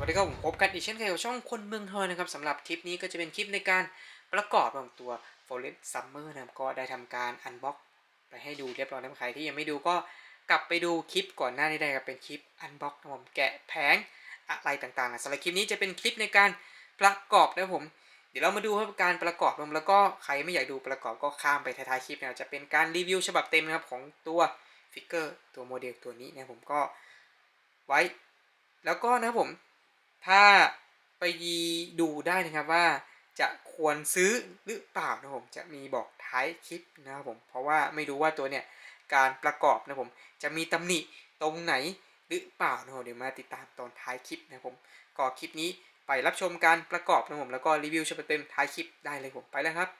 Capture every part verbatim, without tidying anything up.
ดีครับผมพบกันอีกเช่นเคยกับช่องคนเมืองทอยนะครับสำหรับคลิปนี้ก็จะเป็นคลิปในการประกอบของตัว Forest Summer นะครับก็ได้ทำการอันบ็อกไปให้ดูเรียบร้อยแล้วใครที่ยังไม่ดูก็กลับไปดูคลิปก่อนหน้านี้ได้ครับเป็นคลิปอันบ็อกนะผมแกะแผงอะไรต่างๆสำหรับคลิปนี้จะเป็นคลิปในการประกอบนะผมเดี๋ยวเรามาดูครับการประกอบรวมแล้วก็ใครไม่อยากดูประกอบก็ข้ามไปท้ายๆคลิปนะจะเป็นการรีวิวฉบับเต็มนะครับของตัวฟิกเกอร์ตัวโมเดลตัวนี้นะผมก็ไว้แล้วก็นะผมถ้าไปดูได้นะครับว่าจะควรซื้อหรือเปล่านะผมจะมีบอกท้ายคลิปนะครับผมเพราะว่าไม่รู้ว่าตัวเนี่ยการประกอบนะผมจะมีตำหนิตรงไหนหรือเปล่านะผมเดี๋ยวมาติดตามตอนท้ายคลิปนะผมก็คลิปนี้ไปรับชมการประกอบนะผมแล้วก็รีวิวฉบับเต็มท้ายคลิปได้เลยผมไปแล้วครับ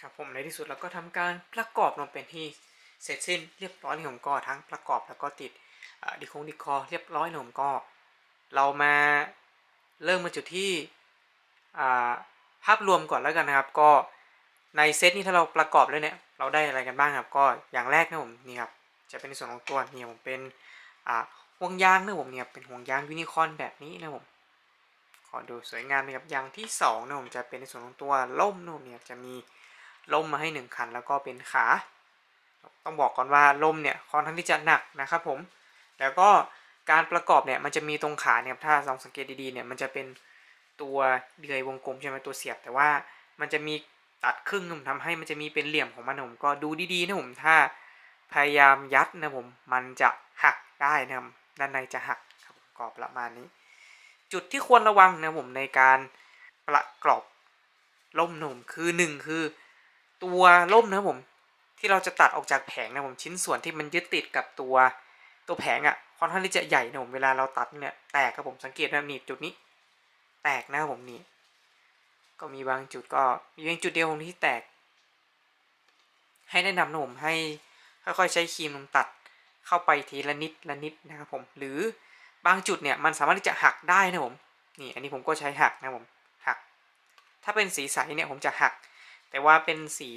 ครับผมในที่สุดเราก็ทำการประกอบลงเป็นที่เสร็จสิ้นเรียบร้อยเลยผมก็ทั้งประกอบแล้วก็ติดดีคงดีคอเรียบร้อยเลยผมก็เรามาเริ่มมาจุดที่ภาพรวมก่อนแล้วกันนะครับก็ในเซตนี้ถ้าเราประกอบแล้วเนี่ยเราได้อะไรกันบ้างครับก็อย่างแรกนะผมนี่ครับจะเป็นในส่วนของตัวนี่ผมเป็นห่วงยางนะผมเนี่ยเป็นห่วงยางยูนิคอร์นแบบนี้นะผมขอดูสวยงามนะครับอย่างที่สองนะผมจะเป็นในส่วนของตัวล่มนะผมเนี่ยจะมีล่มมาให้หนึ่งคันแล้วก็เป็นขาต้องบอกก่อนว่าล่มเนี่ยค่อนข้างที่จะหนักนะครับผมแล้วก็การประกอบเนี่ยมันจะมีตรงขาเนี่ยถ้าลองสังเกตดีๆเนี่ยมันจะเป็นตัวเดือยวงกลมใช่ไหมตัวเสียบแต่ว่ามันจะมีตัดครึ่งผมทำให้มันจะมีเป็นเหลี่ยมของมันผมก็ดูดีๆนะผมถ้าพยายามยัดนะผมมันจะหักได้นะด้านในจะหักครับกรอบประมาณนี้จุดที่ควรระวังนะผมในการประกอบล่มนะผมคือหนึ่งคือตัวล่มนะผมที่เราจะตัดออกจากแผงนะผมชิ้นส่วนที่มันยึดติดกับตัวตัวแผงอ่ะค่อนข้างที่จะใหญ่นะผมเวลาเราตัดเนี่ยแตกครับผมสังเกตนะนี่จุดนี้แตกนะผมนี่ก็มีบางจุดก็มีเพียงจุดเดียวที่แตกให้แนะนำนะผมให้ค่อยๆใช้ครีมลงตัดเข้าไปทีละนิดละนิดนะครับผมหรือบางจุดเนี่ยมันสามารถที่จะหักได้นะผมนี่อันนี้ผมก็ใช้หักนะผมหักถ้าเป็นสีใสเนี่ยผมจะหักแต่ว่าเป็นสี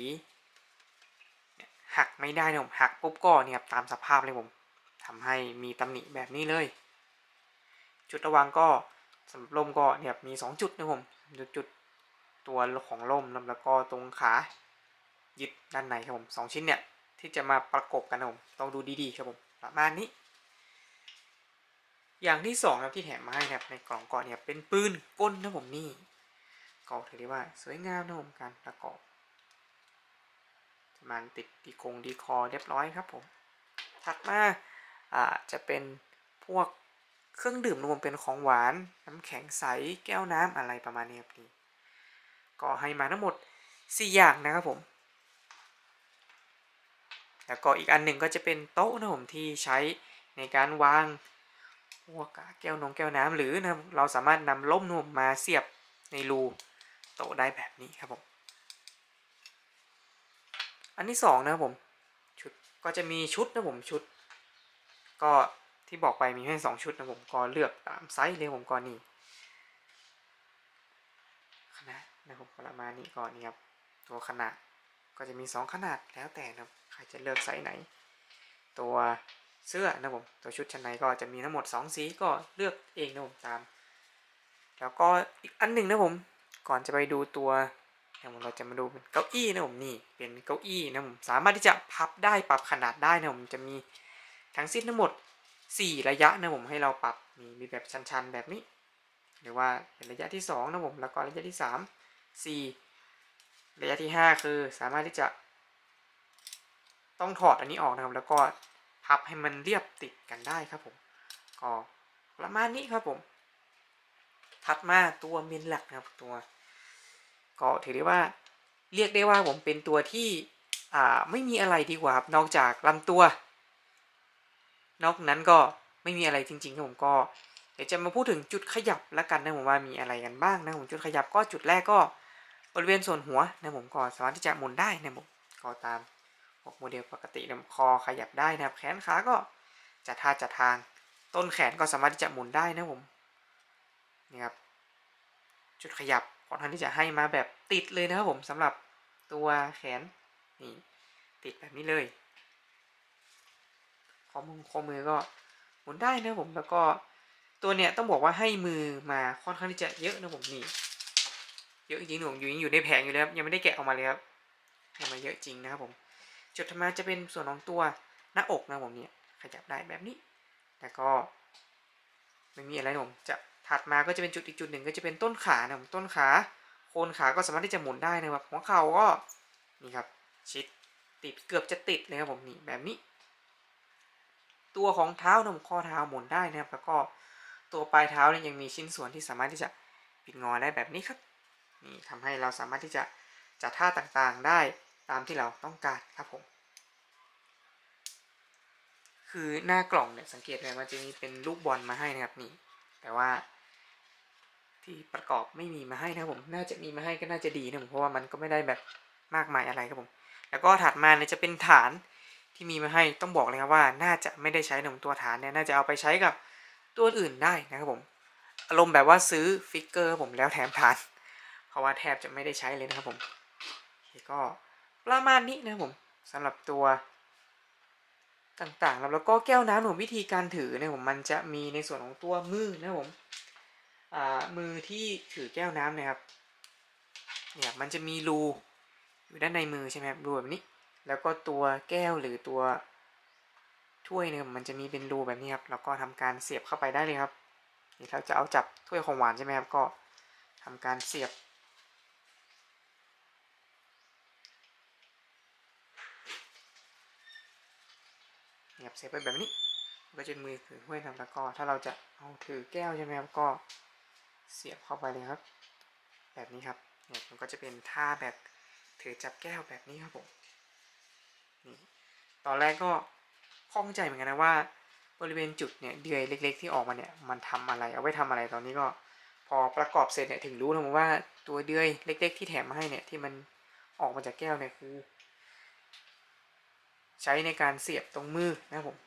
หักไม่ได้นะผมหักปุ๊บก็เนี่ยตามสภาพเลยผมทำให้มีตำหนิแบบนี้เลยจุดระวังก็สำหรับล่มก็เนี่ยมีสองจุดนะผมจุดจุดตัวของล่มแล้วก็ตรงขายึดด้านในครับผมสองชิ้นเนี่ยที่จะมาประกบกันนะผมต้องดูดีๆครับผมประมาณนี้อย่างที่สองครับที่แถมมาให้ครับในกล่องก่อนเนี่ยเป็นปืนก้นนะผมนี่ก็ถือได้ว่าสวยงามนะผมการประกอบมันติดดีคงดีคอเรียบร้อยครับผมถัดมาอ่าจะเป็นพวกเครื่องดื่มรวมเป็นของหวานน้ำแข็งใสแก้วน้ำอะไรประมาณนี้ครับนี่ก็ให้มาทั้งหมดสี่อย่างนะครับผมแล้วก็อีกอันหนึ่งก็จะเป็นโต๊ะนะผมที่ใช้ในการวางพวกแก้วนงแก้วน้ำหรือนะเราสามารถนำล่มนมมาเสียบในรูโต๊ะได้แบบนี้ครับผมอันที่สองนะครับผมชุดก็จะมีชุดนะผมชุดก็ที่บอกไปมีให้สองชุดนะผมก็เลือกตามไซส์เลยผมก็นี่ขนาดนะผมประมาณนี้ก่อนนี่ครับตัวขนาดก็จะมีสองขนาดแล้วแต่นะใครจะเลือกไซส์ไหนตัวเสื้อนะผมตัวชุดชั้นในก็จะมีทั้งหมดสองสีก็เลือกเองนะผมตามแล้วก็อีกอันหนึ่งนะผมก่อนจะไปดูตัวเราจะมาดูเป็นเก้าอี้นะผมนี่เป็นเก้าอี้นะผมสามารถที่จะพับได้ปรับขนาดได้นะผมจะมีทั้งสิ้นทั้งหมดสี่ระยะนะผมให้เราปรับมีมีแบบชันๆแบบนี้หรือว่าเป็นระยะที่สองนะผมแล้วก็ระยะที่สาม สี่ระยะที่ห้าคือสามารถที่จะต้องถอดอันนี้ออกนะครับแล้วก็พับให้มันเรียบติดกันได้ครับผมก็ประมาณนี้ครับผมถัดมาตัวเมนหลักนะครับตัวก็ถือได้ว่าเรียกได้ว่าผมเป็นตัวที่อ่าไม่มีอะไรดีกว่าครับนอกจากลำตัวนอกนั้นก็ไม่มีอะไรจริงๆครับผมก็เดี๋ยวจะมาพูดถึงจุดขยับแล้วกันนะผมว่ามีอะไรกันบ้างนะผมจุดขยับก็จุดแรกก็บริเวณส่วนหัวนะผมก็สามารถที่จะหมุนได้นะผมก็ตามโมเดลปกตินะคอขยับได้นะครับแขนขาก็จัดท่าจัดทางต้นแขนก็สามารถที่จะหมุนได้นะผมนี่ครับจุดขยับค่อนข้างที่จะให้มาแบบติดเลยนะครับผมสำหรับตัวแขนนี่ติดแบบนี้เลยข้อมือข้อมือก็หมุนได้นะผมแล้วก็ตัวเนี้ยต้องบอกว่าให้มือมาค่อนข้างที่จะเยอะนะผมนี่เยอะจริงๆผมอยู่ยังอยู่ในแผงอยู่เลยครับยังไม่ได้แกะออกมาเลยครับให้มาเยอะจริงนะครับผมจุดถัดมาจะเป็นส่วนของตัวหน้าอกนะผมเนี่ยขยับได้แบบนี้แล้วก็ไม่มีอะไรผมจะถัดมาก็จะเป็นจุดอีกจุดหนึ่งก็จะเป็นต้นขานะผมต้นขาโคนขาก็สามารถที่จะหมุนได้นะครับหัวเข่าก็นี่ครับชิดติดเกือบจะติดเลยครับผมนี่แบบนี้ตัวของเท้านมข้อเท้าหมุนได้นะครับแล้วก็ตัวปลายเท้าเนี่ยยังมีชิ้นส่วนที่สามารถที่จะปิดงอได้แบบนี้ครับนี่ทำให้เราสามารถที่จะจัดท่าต่างๆได้ตามที่เราต้องการครับผมคือหน้ากล่องเนี่ยสังเกตเลยว่าจะมีเป็นลูกบอลมาให้นะครับนี่แต่ว่าที่ประกอบไม่มีมาให้นะผมน่าจะมีมาให้ก็น่าจะดีนะผมเพราะว่ามันก็ไม่ได้แบบมากมายอะไรครับผมแล้วก็ถัดมาเนี่ยจะเป็นฐานที่มีมาให้ต้องบอกเลยครับว่าน่าจะไม่ได้ใช้หนึ่งตัวฐานเนี่ยน่าจะเอาไปใช้กับตัวอื่นได้นะครับผมอารมณ์แบบว่าซื้อฟิกเกอร์ผมแล้วแถมฐานเพราะว่าแทบจะไม่ได้ใช้เลยนะครับผมก็ประมาณนี้นะครับผมสำหรับตัวต่างๆแล้วก็แก้วน้ำผมวิธีการถือเนี่ยผมมันจะมีในส่วนของตัวมือนะครับผมอ่ามือที่ถือแก้วน้ำเนี่ยครับเนี่ยมันจะมีรูอยู่ด้านในมือใช่ไหมครับรูแบบนี้แล้วก็ตัวแก้วหรือตัวถ้วยเนี่ยมันจะมีเป็นรูแบบนี้ครับแล้วก็ทำการเสียบเข้าไปได้เลยครับนี่เราจะเอาจับถ้วยของหวานใช่ไหมครับก็ทำการเสียบเนี่ยเสียบไปแบบนี้ก็จะมือถือถ้วยครับแล้วก็ถ้าเราจะเอาถือแก้วใช่ไหมครับก็เสียบเข้าไปเลยครับแบบนี้ครับเนี่ยมันก็จะเป็นท่าแบบถือจับแก้วแบบนี้ครับผมนี่ตอนแรกก็ข้องใจเหมือนกันนะว่าบริเวณจุดเนี่ยเดือยเล็กๆที่ออกมาเนี่ยมันทำอะไรเอาไว้ทำอะไรตอนนี้ก็พอประกอบเสร็จเนี่ยถึงรู้นะผมว่าตัวเดือยเล็กๆที่แถมมาให้เนี่ยที่มันออกมาจากแก้วเนี่ยคือใช้ในการเสียบตรงมือนะผม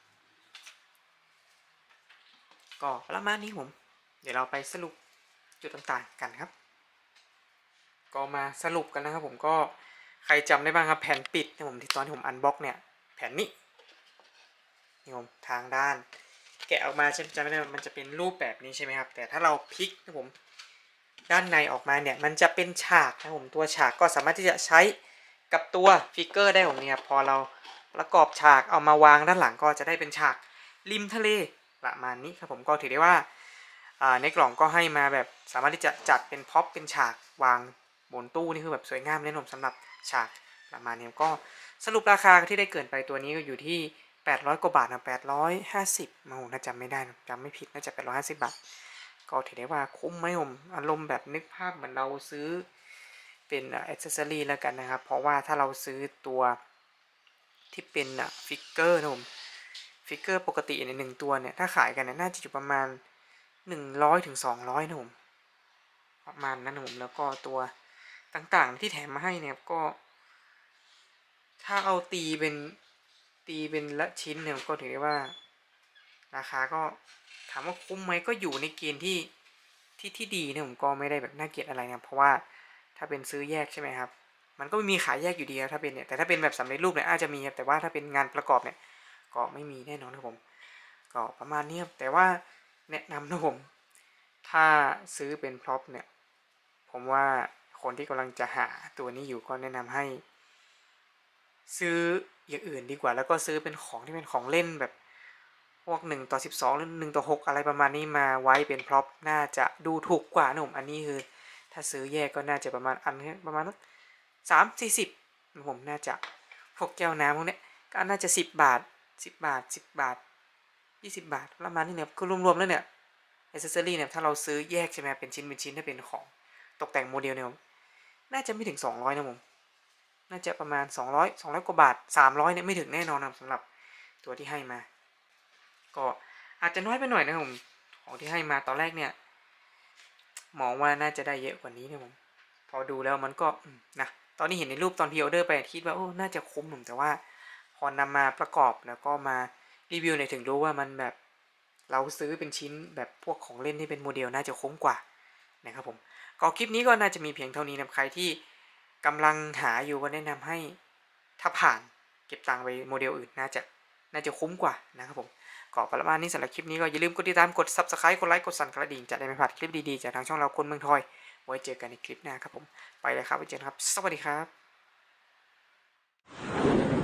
ก็ประมาณนี้ผมเดี๋ยวเราไปสรุปจุดต่างๆกันครับก็มาสรุปกันนะครับผมก็ใครจำได้บ้างครับแผ่นปิดนะผมที่ตอนที่ผมอันบ็อกเนี่ยแผ่นนี้นี่ผมทางด้านแกะออกมาใช่จำไม่ได้มันจะเป็นรูปแบบนี้ใช่ไหมครับแต่ถ้าเราพลิกนะผมด้านในออกมาเนี่ยมันจะเป็นฉากนะผมตัวฉากก็สามารถที่จะใช้กับตัวฟิกเกอร์ได้ผมเนี่ยพอเราประกอบฉากเอามาวางด้านหลังก็จะได้เป็นฉากริมทะเลประมาณนี้ครับผมก็ถือได้ว่าในกล่องก็ให้มาแบบสามารถที่จะจัดเป็นพ็อปเป็นฉากวางบนตู้นี่คือแบบสวยงามเลยผมสำหรับฉากประมาณนี้ก็สรุปราคาที่ได้เกินไปตัวนี้ก็อยู่ที่แปดร้อยกว่าบาทนะแปดร้อยห้าสิบมาผมน่าจำไม่ได้จำไม่ผิดน่าจะแปดร้อยห้าสิบบาทก็ถือได้ว่าคุ้มไหมผมอารมณ์แบบนึกภาพเหมือนเราซื้อเป็นอ c เซสซอรี่แล้วกันนะครับเพราะว่าถ้าเราซื้อตัวที่เป็นฟิกเกอร์นะผมฟิกเกอร์ปกติในหนึ่งตัวเนี่ยถ้าขายกันเนี่ยน่าจะอยู่ประมาณหนึ่งร้อยถึงสองร้อยนะผมประมาณนั้นนะผมแล้วก็ตัวต่างๆที่แถมมาให้เนี่ยก็ถ้าเอาตีเป็นตีเป็นละชิ้นเนี่ยก็ถือได้ว่าราคาก็ถามว่าคุ้มไหมก็อยู่ในเกณฑ์ที่ที่ที่ดีนะผมก็ไม่ได้แบบน่าเกลียดอะไรนะเพราะว่าถ้าเป็นซื้อแยกใช่ไหมครับมันก็มีขายแยกอยู่ดีถ้าเป็นเนี่ยแต่ถ้าเป็นแบบสำเร็จรูปเนี่ยอาจจะมีครับแต่ว่าถ้าเป็นงานประกอบเนี่ยก็ไม่มีแน่นอนครับผมก็ประมาณนี้ครับแต่ว่าแนะนำนะผมถ้าซื้อเป็นพร็อพเนี่ยผมว่าคนที่กำลังจะหาตัวนี้อยู่ก็แนะนำให้ซื้ออย่างอื่นดีกว่าแล้วก็ซื้อเป็นของที่เป็นของเล่นแบบพวกหนึ่งต่อสิบสองหรือหนึ่งต่อหกอะไรประมาณนี้มาไว้เป็นพร็อพน่าจะดูถูกกว่านะผมอันนี้คือถ้าซื้อแยกก็น่าจะประมาณอันประมาณสามสี่สิบผมน่าจะพวกแก้วน้ำพวกนี้ก็น่าจะสิบบาทสิบบาทสิบบาทยี่สิบบาทประมาณนี้เนี่ยก็รวมๆแล้วเนี่ยอ c เซสซอรี่เนี่ยถ้าเราซื้อแยกใช่ไหมเป็นชิ้นเป็นชิ้นถ้าเป็นของตกแต่งโมเดลเนี่ยน่าจะไม่ถึงสองร้อยนะผมน่าจะประมาณสองร้อย สองร้อยกว่าบาทสามร้อยเนี่ยไม่ถึงแน่นอนนะสำหรับตัวที่ให้มาก็อาจจะน้อยไปหน่อยนะผมของที่ให้มาตอนแรกเนี่ยมองว่าน่าจะได้เยอะกว่านี้นะผมพอดูแล้วมันก็นะตอนนี้เห็นในรูปตอนพรีออเดอร์ไปคิดว่าโอ้น่าจะคุ้มผมแต่ว่าพอนำมาประกอบแล้วก็มารีวิวเนี่ยถึงรู้ว่ามันแบบเราซื้อเป็นชิ้นแบบพวกของเล่นที่เป็นโมเดลน่าจะคุ้มกว่านะครับผมก็คลิปนี้ก็น่าจะมีเพียงเท่านี้นะใครที่กำลังหาอยู่ก็แนะนำให้ถ้าผ่านเก็บตังค์ไปโมเดลอื่นน่าจะน่าจะคุ้มกว่านะครับผมก็ประมาณนี้สำหรับคลิปนี้ก็อย่าลืมกดติดตามกด ซับสไครบ์ กดไลค์กดสั่นกระดิ่งจะได้ไม่พลาดคลิปดีๆจากทางช่องเราคนเมืองทอยไว้เจอกันในคลิปหน้าครับผมไปเลยครับไว้เจอกันครับสวัสดีครับ